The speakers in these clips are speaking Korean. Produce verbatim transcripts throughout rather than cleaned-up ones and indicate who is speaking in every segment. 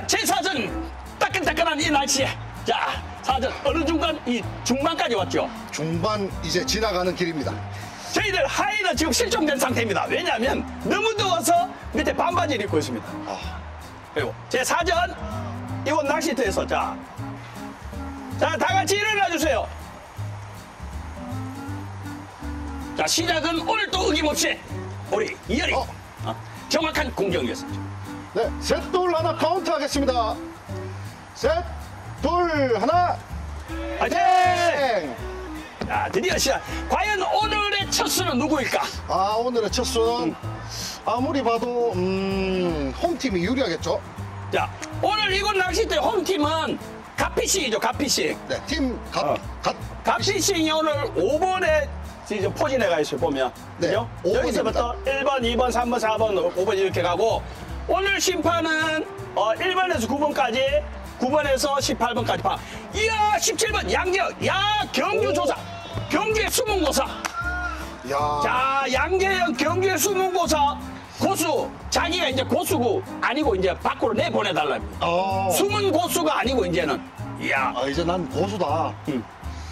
Speaker 1: 자, 제 사전 따끈따끈한 이 날씨에 자, 사전 어느 중간 이 중반까지 왔죠.
Speaker 2: 중반 이제 지나가는 길입니다.
Speaker 1: 저희들 하의는 지금 실종된 상태입니다. 왜냐하면 너무 더워서 밑에 반바지를 입고 있습니다.
Speaker 2: 아,
Speaker 1: 그리고 제 사전 이곳 낚시터에서 자, 자, 다 같이 일어나 주세요. 자, 시작은 오늘 또 어김없이 우리 이열이
Speaker 2: 어.
Speaker 1: 어, 정확한 공격이었습니다.
Speaker 2: 네, 셋, 둘, 하나 카운트 하겠습니다. 셋, 둘, 하나.
Speaker 1: 화이팅!
Speaker 2: 땡!
Speaker 1: 자, 드디어 시작. 과연 오늘의 첫 수는 누구일까?
Speaker 2: 아, 오늘의 첫 수는 아무리 봐도 음, 홈팀이 유리하겠죠?
Speaker 1: 자, 오늘 이곳 낚시터 홈팀은 갓피싱이죠, 갓피싱.
Speaker 2: 네, 팀 갓,
Speaker 1: 어.
Speaker 2: 갓.
Speaker 1: 갓피싱이 오늘 오 번에 지금 포진해 가 있어요, 보면.
Speaker 2: 네,
Speaker 1: 그죠?
Speaker 2: 오 번입니다.
Speaker 1: 여기서부터 일 번, 이 번, 삼 번, 사 번, 오 번 이렇게 가고 오늘 심판은 어, 일 번에서 구 번까지 구 번에서 십팔 번까지 봐. 이야, 십칠 번 양재혁. 야, 경주조사. 경주의 숨은고사.
Speaker 2: 야,
Speaker 1: 자, 양재혁 경주의 숨은고사. 고수. 자기가 이제 고수고 아니고 이제 밖으로 내보내달랍니다.
Speaker 2: 어.
Speaker 1: 숨은 고수가 아니고 이제는. 이야.
Speaker 2: 아, 이제 난 고수다.
Speaker 1: 음.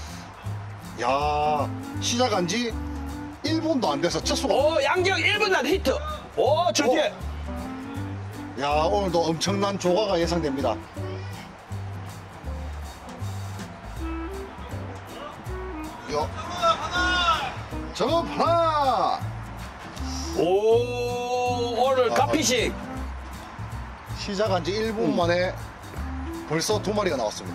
Speaker 2: 야, 시작한 지 일 분도 안 돼서 첫 수가.
Speaker 1: 오, 양재혁 일 분 난 히트. 오, 저 뒤에.
Speaker 2: 야, 오늘도 엄청난 조과가 예상됩니다. 요. 정업 하나.
Speaker 1: 오, 오늘
Speaker 2: 아,
Speaker 1: 갓피싱.
Speaker 2: 시작한 지 일 분 만에 벌써 두 마리가 나왔습니다.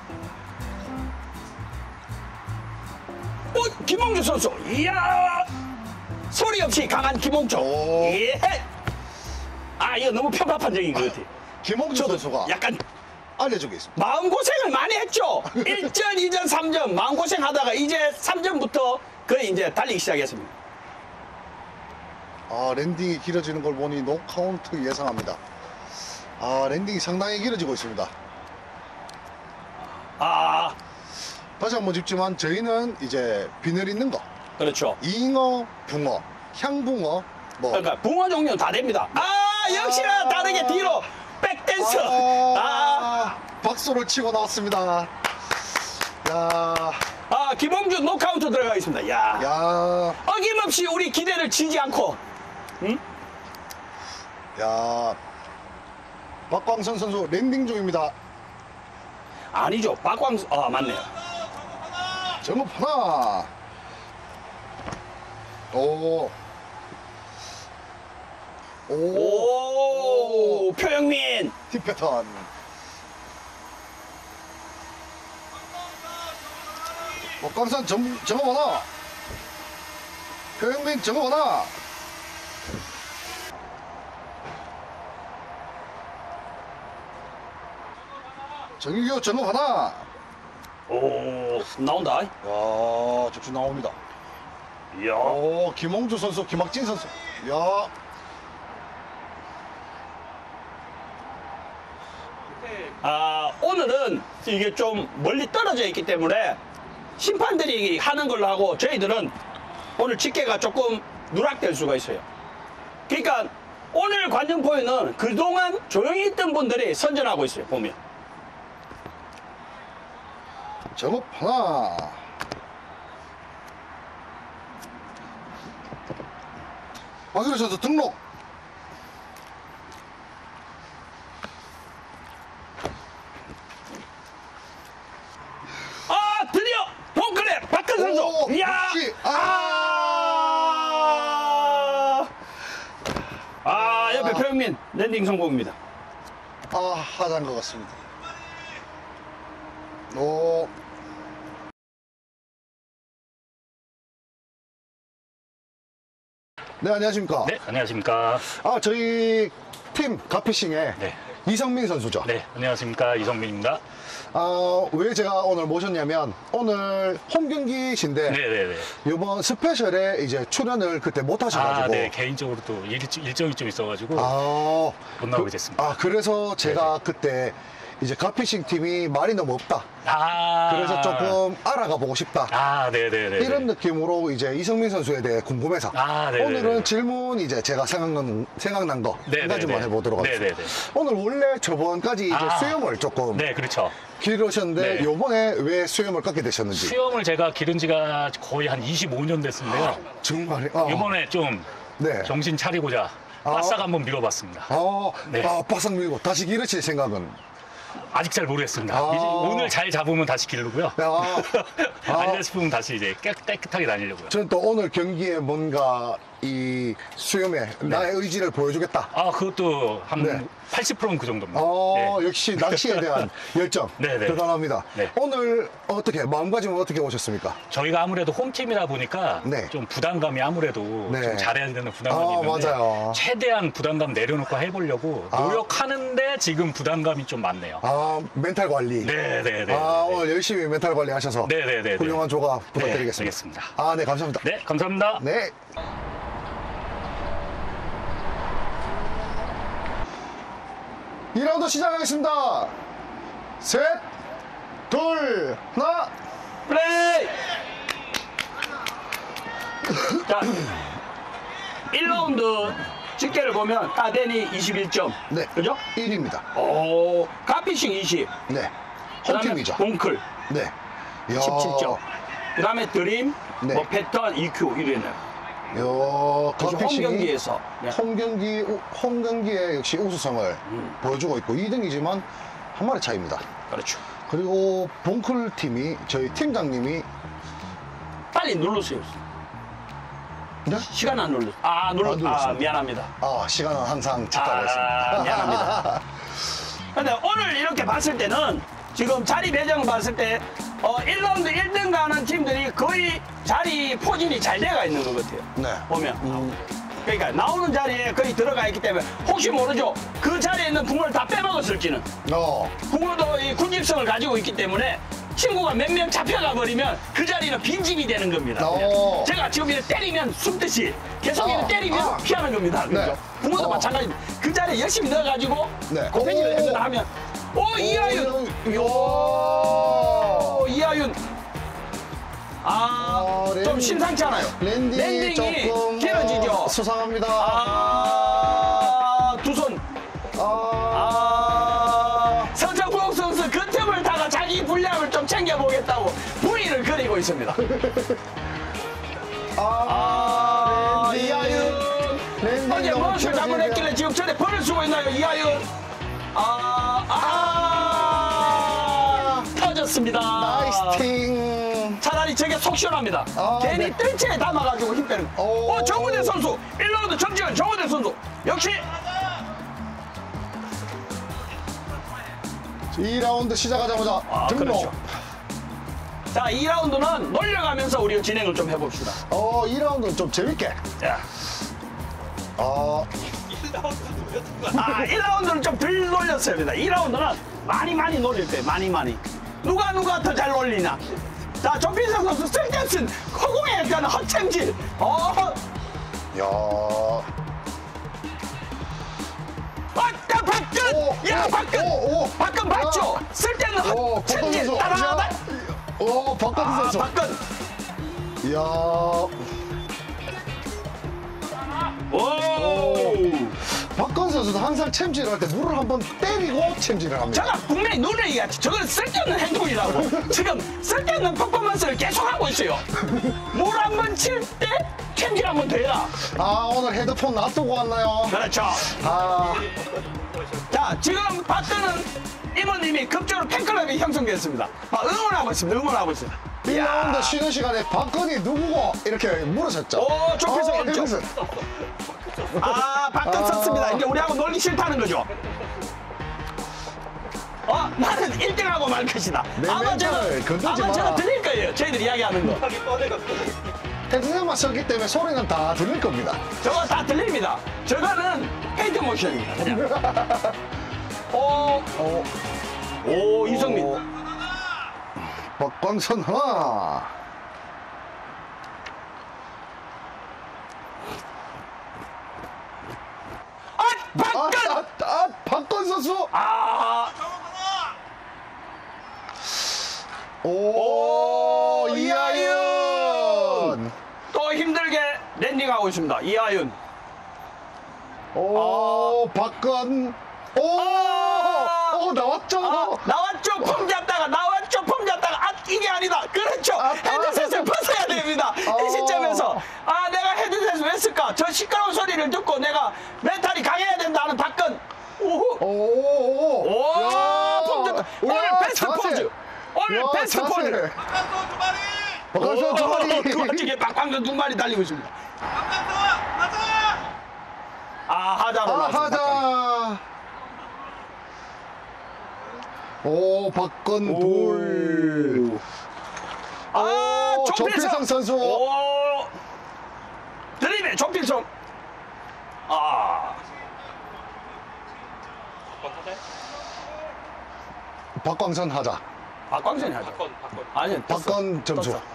Speaker 1: 오, 김홍주 선수. 이야. 소리 없이 강한 김홍주.
Speaker 2: 오.
Speaker 1: 예. 아, 이거 너무 편파판적인 것 같아.
Speaker 2: 김홍주 선수가
Speaker 1: 약간
Speaker 2: 알려주고 있습니다.
Speaker 1: 마음고생을 많이 했죠. 일 전, 이 전, 삼 전 마음고생 하다가 이제 삼 전부터 거의 이제 달리기 시작했습니다.
Speaker 2: 아, 랜딩이 길어지는 걸 보니 노카운트 예상합니다. 아, 랜딩이 상당히 길어지고 있습니다.
Speaker 1: 아,
Speaker 2: 다시 한번 짚지만 저희는 이제 비늘 있는 거,
Speaker 1: 그렇죠.
Speaker 2: 잉어, 붕어, 향붕어, 뭐
Speaker 1: 그러니까 붕어 종류는 다 됩니다. 아, 역시나
Speaker 2: 아.
Speaker 1: 다르게 뒤로 백댄스.
Speaker 2: 아,
Speaker 1: 아,
Speaker 2: 박수를 치고 나왔습니다. 야,
Speaker 1: 아, 김홍주 노카운트 들어가겠습니다. 야.
Speaker 2: 야,
Speaker 1: 어김없이 우리 기대를 지지 않고. 응?
Speaker 2: 야, 박광선 선수 랜딩 중입니다.
Speaker 1: 아니죠. 박광수. 아, 맞네요.
Speaker 2: 정업 하나. 오. 오.
Speaker 1: 오, 표영민.
Speaker 2: 팀 패턴. 박광선 정, 정업 하나. 표영민 정업 하나. 정유교 정업 하나.
Speaker 1: 오, 나온다.
Speaker 2: 야, 쭉쭉 나옵니다.
Speaker 1: 이야.
Speaker 2: 오, 김홍주 선수, 김학진 선수. 야,
Speaker 1: 아, 오늘은 이게 좀 멀리 떨어져 있기 때문에 심판들이 하는 걸로 하고 저희들은 오늘 집계가 조금 누락될 수가 있어요. 그러니까 오늘 관전포인은 그동안 조용히 있던 분들이 선전하고 있어요, 보면.
Speaker 2: 정업 하나. 박유리 선수 등록.
Speaker 1: 아, 드디어 본클랩 박근 선수.
Speaker 2: 오,
Speaker 1: 이야.
Speaker 2: 역시.
Speaker 1: 아. 아, 옆에 표영민 랜딩 성공입니다.
Speaker 2: 아, 하자인 것 같습니다. 오. 네, 안녕하십니까.
Speaker 3: 네, 안녕하십니까.
Speaker 2: 아, 저희 팀 갓피싱의
Speaker 3: 네.
Speaker 2: 이성민 선수죠.
Speaker 3: 네, 안녕하십니까. 이성민입니다.
Speaker 2: 아, 왜 제가 오늘 모셨냐면 오늘 홈 경기신데
Speaker 3: 네네네.
Speaker 2: 이번 스페셜에 이제 출연을 그때 못 하셔가지고
Speaker 3: 아, 네. 개인적으로 또 일, 일정이 좀 있어가지고
Speaker 2: 아,
Speaker 3: 못 나오게
Speaker 2: 그-
Speaker 3: 됐습니다.
Speaker 2: 아, 그래서 제가 그때 이제 갓피싱 팀이 말이 너무 없다.
Speaker 3: 아.
Speaker 2: 그래서 조금 알아가 보고 싶다.
Speaker 3: 아, 네네네.
Speaker 2: 이런 느낌으로 이제 이성민 선수에 대해 궁금해서
Speaker 3: 아, 네네네.
Speaker 2: 오늘은 질문 이제 제가 생각난, 생각난 거 한
Speaker 3: 네네네.
Speaker 2: 가지만 해보도록 하겠습니다.
Speaker 3: 네네네.
Speaker 2: 오늘 원래 저번까지 이제
Speaker 3: 아.
Speaker 2: 수염을 조금
Speaker 3: 네, 그렇죠.
Speaker 2: 기르셨는데
Speaker 3: 네.
Speaker 2: 요번에 왜 수염을 깎게 되셨는지.
Speaker 3: 수염을 제가 기른 지가 거의 한 이십오 년 됐는데요.
Speaker 2: 정말 아,
Speaker 3: 이번에 좀
Speaker 2: 네.
Speaker 3: 정신 차리고자
Speaker 2: 아.
Speaker 3: 바싹 한번 밀어봤습니다.
Speaker 2: 아,
Speaker 3: 네.
Speaker 2: 아, 바싹 밀고 다시 기르실 생각은?
Speaker 3: 아직 잘 모르겠습니다.
Speaker 2: 아.
Speaker 3: 이제 오늘 잘 잡으면 다시 기르고요.
Speaker 2: 아. 아.
Speaker 3: 아니다 싶으면 다시 이제 깨, 깨끗하게 다니려고요.
Speaker 2: 저는 또 오늘 경기에 뭔가 이 수염에 나의 의지를 보여주겠다.
Speaker 3: 아, 그것도 한
Speaker 2: 네.
Speaker 3: 팔십 퍼센트는 그 정도입니다.
Speaker 2: 어,
Speaker 3: 네.
Speaker 2: 역시 낚시에 대한 열정
Speaker 3: 네네.
Speaker 2: 대단합니다.
Speaker 3: 네.
Speaker 2: 오늘 어떻게 마음가짐은 어떻게 오셨습니까?
Speaker 3: 저희가 아무래도 홈팀이다 보니까
Speaker 2: 네.
Speaker 3: 좀 부담감이 아무래도
Speaker 2: 네.
Speaker 3: 좀 잘해야 되는 부담감이
Speaker 2: 아,
Speaker 3: 있는데
Speaker 2: 맞아요.
Speaker 3: 최대한 부담감 내려놓고 해보려고
Speaker 2: 아.
Speaker 3: 노력하는데 지금 부담감이 좀 많네요.
Speaker 2: 아, 멘탈 관리.
Speaker 3: 네네네.
Speaker 2: 아, 오늘 열심히 멘탈 관리 하셔서
Speaker 3: 네네네.
Speaker 2: 훌륭한 조각 부탁드리겠습니다.
Speaker 3: 네, 알겠습니다.
Speaker 2: 아, 네, 감사합니다.
Speaker 3: 네, 감사합니다.
Speaker 2: 네. 이 라운드 시작하겠습니다. 셋, 둘, 하나.
Speaker 1: 플레이! 자, 일 라운드 집계를 보면 따데니 이십일 점.
Speaker 2: 네.
Speaker 1: 그죠?
Speaker 2: 일입니다.
Speaker 1: 오, 갓피싱 이십.
Speaker 2: 네.
Speaker 1: 그다음에
Speaker 2: 홈팀이죠.
Speaker 1: 봉클
Speaker 2: 네. 이야.
Speaker 1: 십칠 점. 그 다음에 드림,
Speaker 2: 네.
Speaker 1: 뭐 패턴, 이큐 이래네요.
Speaker 2: 요,
Speaker 1: 그죠?
Speaker 2: 갓피싱이
Speaker 1: 홈 경기에서. 네.
Speaker 2: 홈 경기, 우- 홈 경기에 역시 우수성을
Speaker 1: 음.
Speaker 2: 보여주고 있고 이 등이지만 한 마리 차이입니다.
Speaker 1: 그렇죠.
Speaker 2: 그리고 봉클 팀이 저희 팀장님이
Speaker 1: 빨리 눌러주세요.
Speaker 2: 네?
Speaker 1: 시간 안 눌렀어. 아, 눌렀,
Speaker 2: 안
Speaker 1: 아,
Speaker 2: 눌렀습니다.
Speaker 1: 미안합니다.
Speaker 2: 아, 시간은 항상 지켜가 있습니다.
Speaker 1: 아, 미안합니다. 근데 오늘 이렇게 봤을 때는 지금 자리 배정 봤을 때 어, 일 라운드 일 등 가는 팀들이 거의 자리 포진이 잘 돼가 있는 것 같아요.
Speaker 2: 네.
Speaker 1: 보면. 그러니까 나오는 자리에 거의 들어가 있기 때문에 혹시 모르죠. 그 자리에 있는 붕어를 다 빼먹었을지는.
Speaker 2: 어.
Speaker 1: 붕어도 이 군집성을 가지고 있기 때문에 친구가 몇 명 잡혀가 버리면 그 자리는 빈집이 되는 겁니다. 그냥.
Speaker 2: 어.
Speaker 1: 제가 지금 이렇게 때리면 숨듯이 계속 이렇게
Speaker 2: 어.
Speaker 1: 때리면
Speaker 2: 아.
Speaker 1: 피하는 겁니다. 그죠?
Speaker 2: 네.
Speaker 1: 붕어도
Speaker 2: 어.
Speaker 1: 마찬가지입니다. 그 자리에 열심히 넣어가지고
Speaker 2: 네.
Speaker 1: 고패지를
Speaker 2: 오.
Speaker 1: 해서 하면 오 이하윤 오 이하윤 아,
Speaker 2: 아,
Speaker 1: 좀
Speaker 2: 랜딩.
Speaker 1: 심상치 않아요.
Speaker 2: 랜딩이,
Speaker 1: 랜딩이
Speaker 2: 조금
Speaker 1: 길어지죠.
Speaker 2: 어, 수상합니다.
Speaker 1: 아, 두 손.
Speaker 2: 아.
Speaker 1: 아, 서정국 선수 그 틈을 타가 자기 분량을 좀 챙겨보겠다고 V를 그리고 있습니다.
Speaker 2: 아,
Speaker 1: 아,
Speaker 2: 랜딩.
Speaker 1: 이하윤.
Speaker 2: 랜딩
Speaker 1: 어제
Speaker 2: 너무
Speaker 1: 무엇을
Speaker 2: 길어지네요.
Speaker 1: 잘못했길래 지금 전에 벌을 쓰고 있나요, 이하윤? 아, 아, 터졌습니다.
Speaker 2: 나이스 팀.
Speaker 1: 차라리 저게 속 시원합니다.
Speaker 2: 아,
Speaker 1: 괜히
Speaker 2: 네.
Speaker 1: 뜰채에 담아가지고 힘 빼는.
Speaker 2: 오.
Speaker 1: 어, 정우대 선수. 일 라운드 정지현 정우대 선수. 역시.
Speaker 2: 이 라운드 시작하자마자
Speaker 1: 아,
Speaker 2: 등록.
Speaker 1: 그렇죠. 자, 이 라운드는 놀려가면서 우리가 진행을 좀 해봅시다.
Speaker 2: 어, 이 라운드는 좀 재밌게.
Speaker 1: 자.
Speaker 2: 아,
Speaker 1: 아, 일 라운드는 좀 덜 놀렸습니다. 이 라운드는 많이 많이 놀릴 거예요. 많이 많이. 누가 누가 더 잘 놀리냐. 자, 조필성 선수 쓸데없는 허공에 약간 헛챔질. 어,
Speaker 2: 야.
Speaker 1: 아, 야, 박근!
Speaker 2: 오,
Speaker 1: 야,
Speaker 2: 오,
Speaker 1: 박근!
Speaker 2: 오, 오.
Speaker 1: 박근 맞죠?
Speaker 2: 야.
Speaker 1: 쓸데없는
Speaker 2: 오,
Speaker 1: 헛챔질.
Speaker 2: 박근 선수.
Speaker 1: 따라다.
Speaker 2: 오, 박근
Speaker 1: 아,
Speaker 2: 선수.
Speaker 1: 박근.
Speaker 2: 이야.
Speaker 1: 오.
Speaker 2: 박근 선수도 항상 챔질을 할 때 물을 한번 때리고 챔질을 합니다.
Speaker 1: 제가 분명히 눈을 얘기했지. 저건 쓸데없는 행동이라고. 지금 쓸데없는 퍼포먼스를 계속하고 있어요. 물 한 번 칠 때 챔질 한 번 더 해라.
Speaker 2: 아, 오늘 헤드폰 놔두고 왔나요?
Speaker 1: 그렇죠.
Speaker 2: 아,
Speaker 1: 자, 지금 박근은 이모님이 급적으로 팬클럽이 형성됐습니다. 아, 응원하고 있습니다. 응원하고 있습니다.
Speaker 2: 일 라운드 쉬는 시간에 박근이 누구고 이렇게 물으셨죠?
Speaker 1: 오, 조필성
Speaker 2: 어,
Speaker 1: 일점.
Speaker 2: 이것은
Speaker 1: 아, 박근
Speaker 2: 아.
Speaker 1: 썼습니다. 이제 우리하고 놀기 싫다는 거죠. 어, 나는 일 등하고 말 것이다.
Speaker 2: 내
Speaker 1: 아마 제가,
Speaker 2: 멘탈을 건들지
Speaker 1: 아마 제가
Speaker 2: 마라.
Speaker 1: 드릴 거예요. 저희들이 이야기하는 거.
Speaker 2: 헤드셋만 썼기 때문에 소리는 다 들릴 겁니다.
Speaker 1: 저거 다 들립니다. 저거는 헤드 모션입니다. 그냥. 오,
Speaker 2: 어,
Speaker 1: 오, 이성민.
Speaker 2: 어, 박광선 하나.
Speaker 1: 아,
Speaker 2: 아,
Speaker 1: 박근!
Speaker 2: 아, 아, 박건 선수.
Speaker 1: 아,
Speaker 2: 오,
Speaker 1: 오,
Speaker 2: 이하윤.
Speaker 1: 또 힘들게 랜딩하고 있습니다. 이하윤.
Speaker 2: 오, 박건. 오,
Speaker 1: 아.
Speaker 2: 오, 나왔죠.
Speaker 1: 아, 나왔죠. 폼 잡다가 나왔죠. 폼 잡다가 아 이게 아니다. 그렇죠.
Speaker 2: 아,
Speaker 1: 헤드셋을
Speaker 2: 아.
Speaker 1: 벗어야 됩니다.
Speaker 2: 아.
Speaker 1: 이 시점에서 아 내가 헤드셋을 왜 쓸까? 저 시끄러운 소리를 듣고 내가 멘탈이 강해야 된다는 박건. 오호.
Speaker 2: 오, 오, 오.
Speaker 1: 오,
Speaker 2: 야.
Speaker 1: 폼 좋다. 오늘
Speaker 2: 야,
Speaker 1: 베스트
Speaker 2: 자세.
Speaker 1: 포즈. 오늘
Speaker 2: 야,
Speaker 1: 베스트
Speaker 2: 자세.
Speaker 1: 포즈.
Speaker 2: 박건선 두 마리.
Speaker 1: 그 멋지게 박광선 두 마리 달리고 있습니다. 아 하자로
Speaker 2: 아,
Speaker 1: 나왔습니다.
Speaker 2: 하자. 오, 박건
Speaker 1: 오.
Speaker 2: 둘.
Speaker 1: 아
Speaker 2: 오,
Speaker 1: 조필성
Speaker 2: 조필성 선수.
Speaker 1: 오 드림의 조필성. 아
Speaker 2: 박광선 하자.
Speaker 1: 박광선이 하죠. 아니
Speaker 2: 박건 점수.
Speaker 1: 떴어.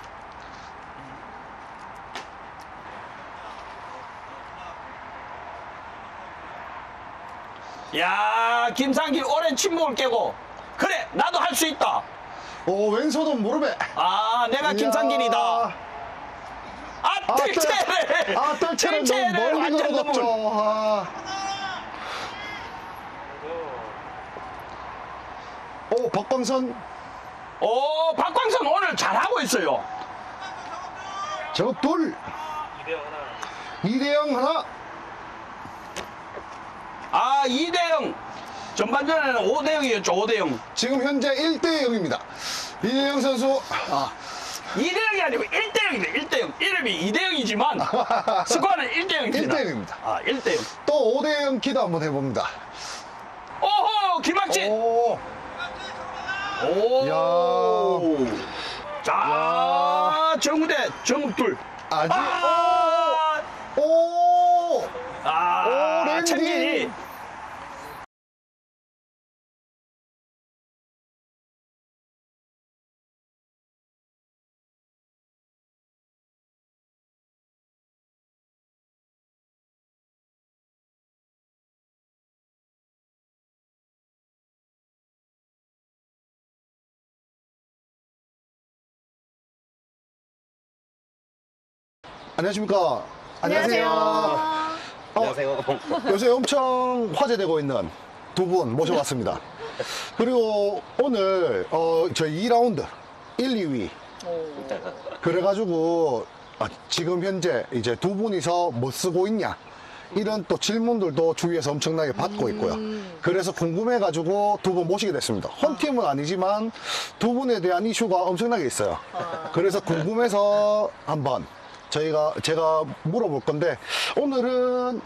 Speaker 1: 야 김상길 오랜 침묵을 깨고 그래 나도 할 수 있다.
Speaker 2: 오, 왼손은 무릎에.
Speaker 1: 아 내가 김상길이다.
Speaker 2: 이야.
Speaker 1: 아
Speaker 2: 아,
Speaker 1: 뜰채를
Speaker 2: 아, 뜰채는 너무 멀리
Speaker 1: 완전 너무
Speaker 2: 걸어뒀죠. 아. 오, 박광선.
Speaker 1: 오 박광선 오늘 잘하고 있어요.
Speaker 2: 저 둘. 이 대 영 하나.
Speaker 1: 아 이 대 영 전반전에는 오 대 영이었죠. 오 대 영.
Speaker 2: 지금 현재 일 대 영입니다. 이대영 선수.
Speaker 1: 아, 이 대 영이 아니고 일 대 영이네. 일 대 영. 이름이 이 대 영이지만 스코어는 일 대 영입니다.
Speaker 2: 일 대 영입니다.
Speaker 1: 아, 일 대 영.
Speaker 2: 또 오 대 영 기도 한번 해봅니다.
Speaker 1: 오호, 김학진.
Speaker 2: 오.
Speaker 1: 오. 자, 정우대, 정욱둘.
Speaker 2: 아직.
Speaker 1: 아,
Speaker 2: 오.
Speaker 1: 아,
Speaker 2: 오, 랜딩.
Speaker 1: 천민이.
Speaker 2: 안녕하십니까. 안녕하세요.
Speaker 4: 안녕하세요.
Speaker 2: 요새 엄청 화제되고 있는 두 분 모셔봤습니다. 그리고 오늘 어, 저희 이 라운드 일, 이 위 그래가지고 아, 지금 현재 이제 두 분이서 뭐 쓰고 있냐 이런 또 질문들도 주위에서 엄청나게 받고 있고요. 그래서 궁금해가지고 두 분 모시게 됐습니다. 홈팀은 아니지만 두 분에 대한 이슈가 엄청나게 있어요. 그래서 궁금해서 한번 저희가 제가 물어볼 건데 오늘은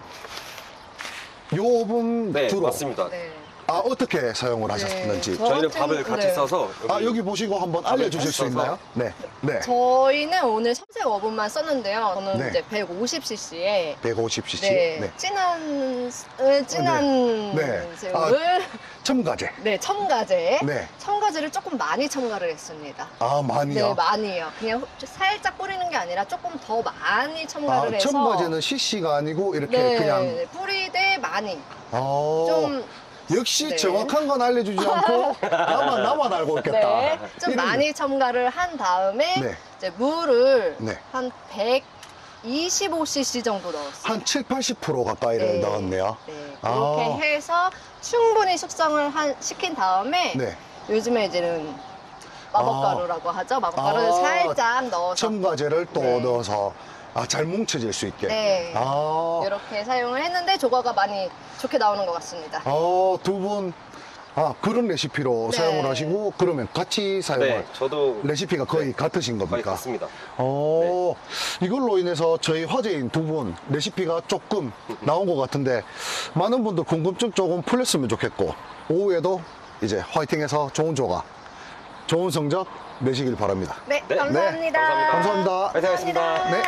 Speaker 2: 요 분
Speaker 4: 네,
Speaker 2: 주로
Speaker 4: 맞습니다.
Speaker 5: 네.
Speaker 2: 아 어떻게 사용을 하셨는지
Speaker 5: 저
Speaker 4: 저희는
Speaker 5: 같은-
Speaker 4: 밥을 같이
Speaker 5: 네.
Speaker 4: 싸서
Speaker 2: 아 여기 보시고 한번
Speaker 4: 밥을
Speaker 2: 알려주실
Speaker 4: 같이
Speaker 2: 수 있나요?
Speaker 4: 써서.
Speaker 2: 네, 네.
Speaker 5: 저희는 오늘 삼색 어분만 썼는데요. 저는
Speaker 2: 네.
Speaker 5: 이제 백오십 씨씨에
Speaker 2: 백오십 씨씨.
Speaker 5: 네,
Speaker 2: 네.
Speaker 5: 진한 으, 진한
Speaker 2: 네.
Speaker 5: 새우를
Speaker 2: 첨가제.
Speaker 5: 네 첨가제
Speaker 2: 네.
Speaker 5: 첨가제를 조금 많이 첨가를 했습니다.
Speaker 2: 아 많이요.
Speaker 5: 네 많이요. 그냥 후- 살짝 뿌리는 게 아니라 조금 더 많이 첨가를
Speaker 2: 아
Speaker 5: 해서
Speaker 2: 첨가제는 씨씨가 아니고 이렇게
Speaker 5: 네,
Speaker 2: 그냥.
Speaker 5: 뿌리되 많이
Speaker 2: 어.
Speaker 5: 좀
Speaker 2: 역시
Speaker 5: 네.
Speaker 2: 정확한 건 알려주지 않고 나만 나만 알고 있겠다.
Speaker 5: 네, 좀
Speaker 2: 이런-
Speaker 5: 많이 첨가를 한 다음에
Speaker 2: 네.
Speaker 5: 이제 물을
Speaker 2: 네.
Speaker 5: 한 백이십오 씨씨 정도 넣었어요.
Speaker 2: 한 칠, 팔십 퍼센트 가까이를
Speaker 5: 네.
Speaker 2: 넣었네요.
Speaker 5: 네,
Speaker 2: 아.
Speaker 5: 그렇게 해서 충분히 숙성을 한, 시킨 다음에
Speaker 2: 네.
Speaker 5: 요즘에 이제는 마법가루라고 하죠. 마법가루를
Speaker 2: 아.
Speaker 5: 살짝 넣어서
Speaker 2: 첨가제를 또
Speaker 5: 네.
Speaker 2: 넣어서 아, 잘 뭉쳐질 수 있게.
Speaker 5: 네.
Speaker 2: 아.
Speaker 5: 이렇게 사용을 했는데 조과가 많이 좋게 나오는 것 같습니다.
Speaker 2: 어, 두 분, 아, 그런 레시피로
Speaker 5: 네.
Speaker 2: 사용을 하시고, 그러면 같이 사용을,
Speaker 4: 네, 저도
Speaker 2: 레시피가 거의
Speaker 4: 네,
Speaker 2: 같으신
Speaker 4: 거의
Speaker 2: 겁니까?
Speaker 4: 같습니다.
Speaker 2: 어, 이걸로 인해서 저희 화제인 두 분, 레시피가 조금 나온 것 같은데, 많은 분들 궁금증 조금 풀렸으면 좋겠고, 오후에도 이제 화이팅해서 좋은 조가, 좋은 성적 내시길 바랍니다.
Speaker 5: 네,
Speaker 4: 네.
Speaker 5: 감사합니다.
Speaker 4: 네,
Speaker 2: 감사합니다.
Speaker 4: 화이팅 하겠습니다.
Speaker 2: 네.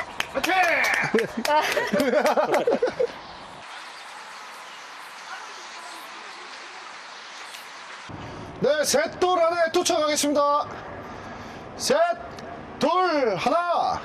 Speaker 2: 네, 셋, 둘, 안에 도착하겠습니다. 셋, 둘, 하나.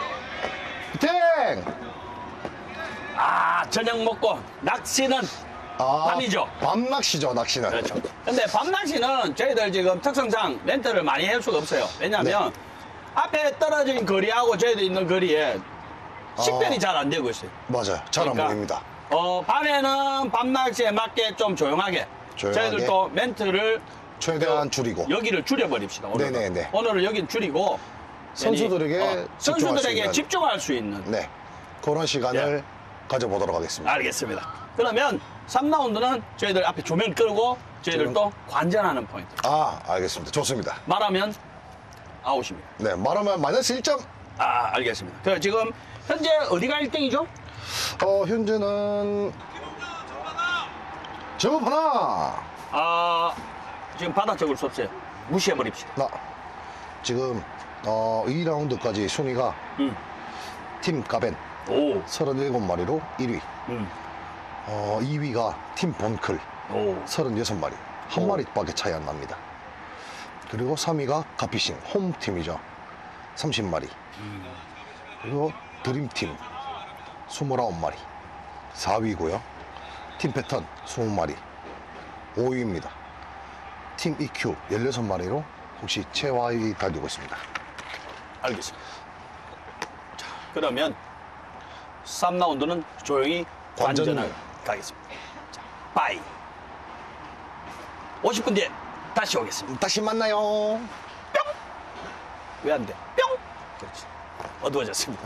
Speaker 2: 땡!
Speaker 1: 아, 저녁 먹고 낚시는
Speaker 2: 아,
Speaker 1: 밤이죠.
Speaker 2: 밤 낚시죠, 낚시는.
Speaker 1: 그렇죠. 근데 밤낚시는 저희들 지금 특성상 렌트를 많이 할 수가 없어요. 왜냐하면
Speaker 2: 네.
Speaker 1: 앞에 떨어진 거리하고 저희들 있는 거리에 식별이
Speaker 2: 어.
Speaker 1: 잘 안 되고 있어요.
Speaker 2: 맞아요. 잘 안
Speaker 1: 그러니까,
Speaker 2: 보입니다.
Speaker 1: 어, 밤에는 밤낚시에 맞게 좀 조용하게,
Speaker 2: 조용하게.
Speaker 1: 저희들도 멘트를
Speaker 2: 최대한
Speaker 1: 그
Speaker 2: 줄이고.
Speaker 1: 여기를 줄여버립시다. 오늘은.
Speaker 2: 네네네.
Speaker 1: 오늘은 여기는 줄이고
Speaker 2: 선수들에게
Speaker 1: 괜히,
Speaker 2: 집중할 수
Speaker 1: 선수들에게
Speaker 2: 있는.
Speaker 1: 집중할 수 있는.
Speaker 2: 네. 그런 시간을
Speaker 1: 예.
Speaker 2: 가져보도록 하겠습니다.
Speaker 1: 알겠습니다. 그러면 삼 라운드는 저희들 앞에 조명 끄고 저희들도 관전하는 포인트.
Speaker 2: 아, 알겠습니다. 좋습니다.
Speaker 1: 말하면 아웃입니다.
Speaker 2: 네, 말하면 마이너스 일 점.
Speaker 1: 아, 알겠습니다. 그 지금 현재 어디가 일 등이죠?
Speaker 2: 어, 현재는 정업 하나.
Speaker 1: 아, 지금 바닥 적을 수 없어요. 무시해버립시다.
Speaker 2: 나 지금 어, 이 라운드까지 순위가
Speaker 1: 음.
Speaker 2: 팀 가벤
Speaker 1: 오,
Speaker 2: 서른일곱 마리로 일 위.
Speaker 1: 음.
Speaker 2: 어, 이 위가 팀 본클
Speaker 1: 오,
Speaker 2: 서른여섯 마리. 한
Speaker 1: 오.
Speaker 2: 마리밖에 차이 안 납니다. 그리고 삼 위가 가피싱 홈팀이죠. 삼십 마리. 그리고 드림팀 이십구 마리. 사 위고요. 팀 패턴 이십 마리. 오 위입니다. 팀 이큐 십육 마리로 혹시 최하위 달리고 있습니다.
Speaker 1: 알겠습니다. 자, 그러면 삼 라운드는 조용히
Speaker 2: 관전.
Speaker 1: 관전을 가겠습니다. 자, 빠이. 오십 분 뒤에 다시 오겠습니다.
Speaker 2: 다시 만나요.
Speaker 1: 왜 안 돼? 뿅! 그렇지. 어두워졌습니다.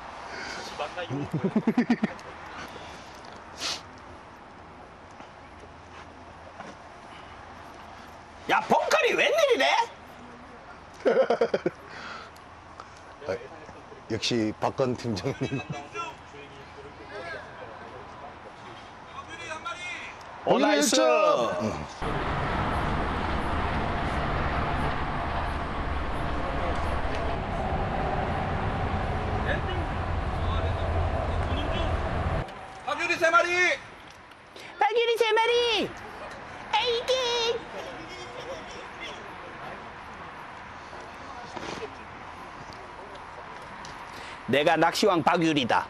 Speaker 1: 야, 벙커리 웬일이래?
Speaker 2: 아, 역시 박건 팀장님.
Speaker 1: 오, 나이스.
Speaker 2: 음.
Speaker 4: 박유리 세 마리.
Speaker 1: 박유리 세 마리. 에이기. 내가 낚시왕 박유리다.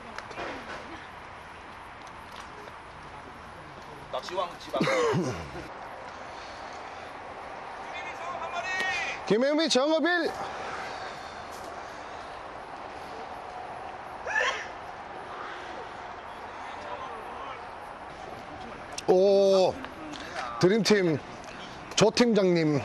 Speaker 4: 낚시왕 지방.
Speaker 2: 김혜미 정업일. 오, 드림팀 조 팀장님.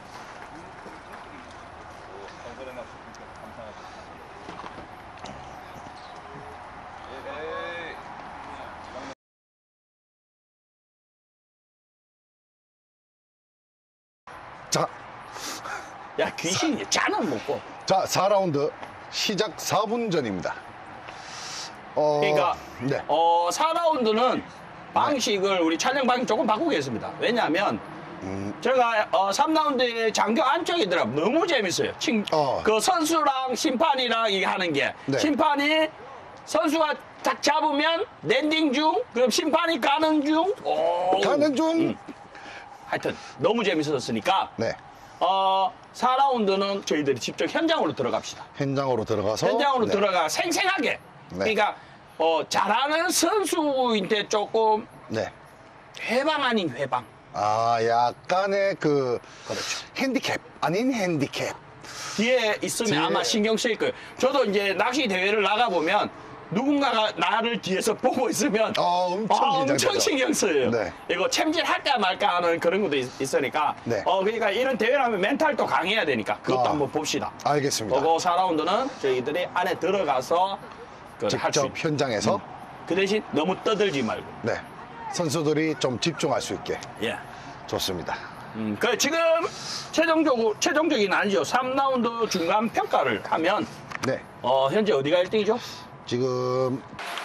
Speaker 2: 자,
Speaker 1: 야, 귀신이 짜는 먹고.
Speaker 2: 자, 사 라운드 시작 사 분 전입니다. 어,
Speaker 1: 그러니까
Speaker 2: 네.
Speaker 1: 어, 사 라운드는 방식을 우리 촬영 방식 조금 바꾸겠습니다. 왜냐하면
Speaker 2: 음.
Speaker 1: 제가 어, 삼 라운드에 장교 안쪽이더라. 너무 재밌어요. 친,
Speaker 2: 어.
Speaker 1: 그 선수랑 심판이랑 이게 하는 게
Speaker 2: 네.
Speaker 1: 심판이 선수가 딱 잡으면 랜딩 중, 그럼 심판이 가는 중. 오.
Speaker 2: 가는 중.
Speaker 1: 음. 하여튼 너무 재밌었으니까
Speaker 2: 네.
Speaker 1: 어, 사 라운드는 저희들이 직접 현장으로 들어갑시다.
Speaker 2: 현장으로 들어가서
Speaker 1: 현장으로
Speaker 2: 네.
Speaker 1: 들어가 생생하게.
Speaker 2: 네.
Speaker 1: 그러니까 어, 잘하는 선수인데 조금
Speaker 2: 네.
Speaker 1: 회방 아닌 회방.
Speaker 2: 아, 약간의 그
Speaker 1: 그렇죠.
Speaker 2: 핸디캡 아닌 핸디캡.
Speaker 1: 뒤에 있으면
Speaker 2: 뒤에.
Speaker 1: 아마 신경 쓰일 거예요. 저도 이제 낚시 대회를 나가보면 누군가가 나를 뒤에서 보고 있으면
Speaker 2: 어, 엄청
Speaker 1: 아, 엄청
Speaker 2: 긴장되죠.
Speaker 1: 신경 써요.
Speaker 2: 네.
Speaker 1: 이거 챔질할까 말까 하는 그런 것도 있, 있으니까
Speaker 2: 네.
Speaker 1: 어, 그러니까 이런 대회를 하면 멘탈도 강해야 되니까 그것도
Speaker 2: 아.
Speaker 1: 한번 봅시다.
Speaker 2: 알겠습니다.
Speaker 1: 그거 사 라운드는 저희들이 안에 들어가서 그걸 할수
Speaker 2: 직접
Speaker 1: 있는.
Speaker 2: 현장에서
Speaker 1: 그 대신 너무 떠들지 말고.
Speaker 2: 네. 선수들이 좀 집중할 수 있게.
Speaker 1: 예.
Speaker 2: 좋습니다.
Speaker 1: 음, 그 지금 최종적으로 최종적인 아니죠. 삼 라운드 중간 평가를 하면
Speaker 2: 네.
Speaker 1: 어, 현재 어디가 일 등이죠?
Speaker 2: 지금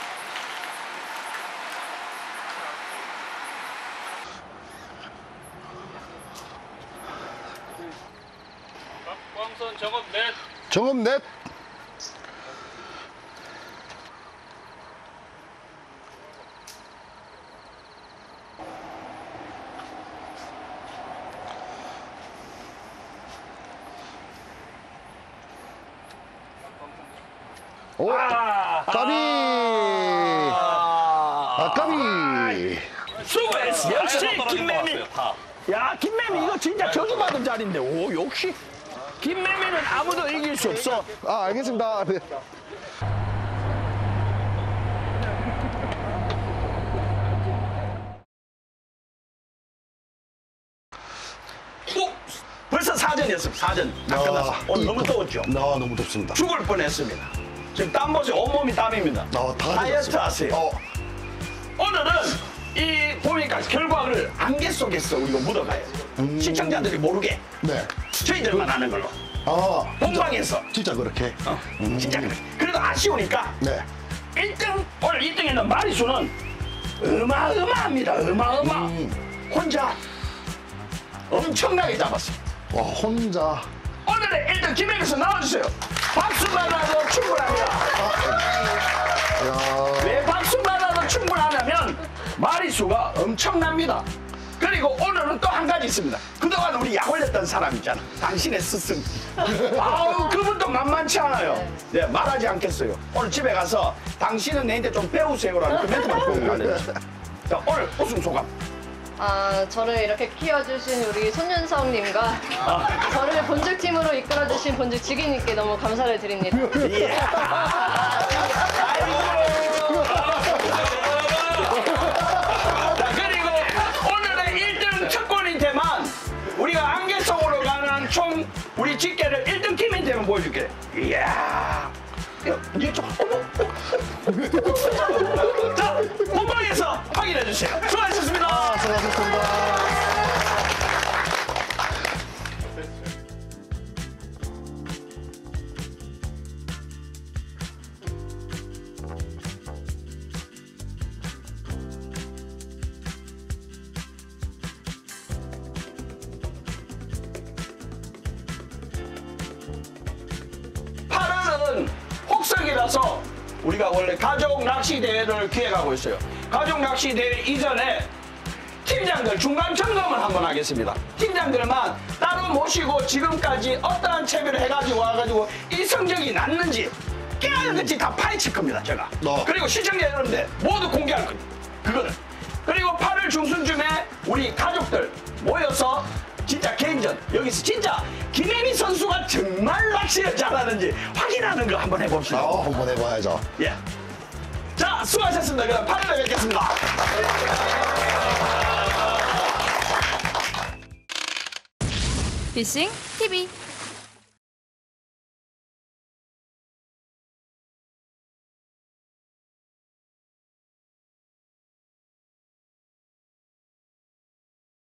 Speaker 3: 광선 작업 넷.
Speaker 2: 정업 넷. 오,
Speaker 1: 아,
Speaker 2: 까비.
Speaker 1: 아,
Speaker 2: 아, 까비.
Speaker 1: 수고했어. 역시
Speaker 3: 떨어진 것
Speaker 1: 김매미.
Speaker 3: 같아요, 다.
Speaker 1: 야, 김매미 이거 진짜 저주받은 자리인데. 오, 역시. 김매미는 아무도 이길 수 없어.
Speaker 2: 아, 알겠습니다. 네.
Speaker 1: 오, 벌써 사전이었습니다. 사전. 다 끝났어. 오늘 너무 더웠죠?
Speaker 2: 아, 너무 덥습니다.
Speaker 1: 죽을 뻔했습니다. 지금 땀 보세요. 온몸이 땀입니다.
Speaker 2: 아, 다
Speaker 1: 다이어트
Speaker 2: 되었습니다.
Speaker 1: 하세요.
Speaker 2: 어,
Speaker 1: 오늘은 이 보니까 결과를 안개 속에서 우리가 묻어가요. 시청자들이 모르게
Speaker 2: 네.
Speaker 1: 저희들만 아는 걸로.
Speaker 2: 아,
Speaker 1: 본방에서.
Speaker 2: 진짜 그렇게.
Speaker 1: 어, 진짜 그래. 그래도 아쉬우니까
Speaker 2: 네.
Speaker 1: 일 등, 오늘 일 등에 있는 마리수는 어마어마합니다. 어마어마.
Speaker 2: 음.
Speaker 1: 혼자 엄청나게 잡았어요.
Speaker 2: 와, 혼자.
Speaker 1: 오늘의 일 등 김혜경씨 나와주세요. 박수만 하도 충분합니다.
Speaker 2: 야,
Speaker 1: 왜 박수만 하도 충분하냐면 마리수가 엄청납니다. 그리고 오늘은 또 한 가지 있습니다. 그동안 우리 약 올렸던 사람 있잖아. 당신의 스승. 아우, 그분도 만만치 않아요. 네, 말하지 않겠어요. 오늘 집에 가서 당신은 내한테 좀 배우세요라는 그 멘트만 꼭 알려주세요. 자, 오늘 우승 소감.
Speaker 5: 아, 저를 이렇게 키워주신 우리 손윤성님과 저를 본죽팀으로 이끌어주신 본죽 지기님께 너무 감사를 드립니다.
Speaker 1: 예. 자, 그리고 오늘의 일 등 특권인테만 우리가 안개 속으로 가는 총 우리 집게를 일 등 팀인테만 보여줄게. 이야. 이게 좀, 어머. 자, 본방에서 확인해 주세요. 수고하셨습니다.
Speaker 2: 수고하셨습니다.
Speaker 1: 팔월은 혹석이라서 우리가 원래 가족 낚시 대회를 기획하고 있어요. 가족 낚시 대회 이전에 팀장들 중간 점검을 한번 하겠습니다. 팀장들만 따로 모시고 지금까지 어떠한 채비를 해가지고 와가지고 이 성적이 났는지 깨알같이 다 파헤칠 겁니다, 제가.
Speaker 2: 어.
Speaker 1: 그리고 시청자 여러분들 모두 공개할 겁니다. 그거는. 그리고 팔월 중순쯤에 우리 가족들 모여서 진짜 개인전 여기서 진짜 김혜미 선수가 정말 낚시를 잘하는지 확인하는 거 한번 해봅시다.
Speaker 2: 어, 한번 해봐야죠.
Speaker 1: 예. 자, 수고하셨습니다. 그럼 팔월에 뵙겠습니다.
Speaker 6: 피싱 티비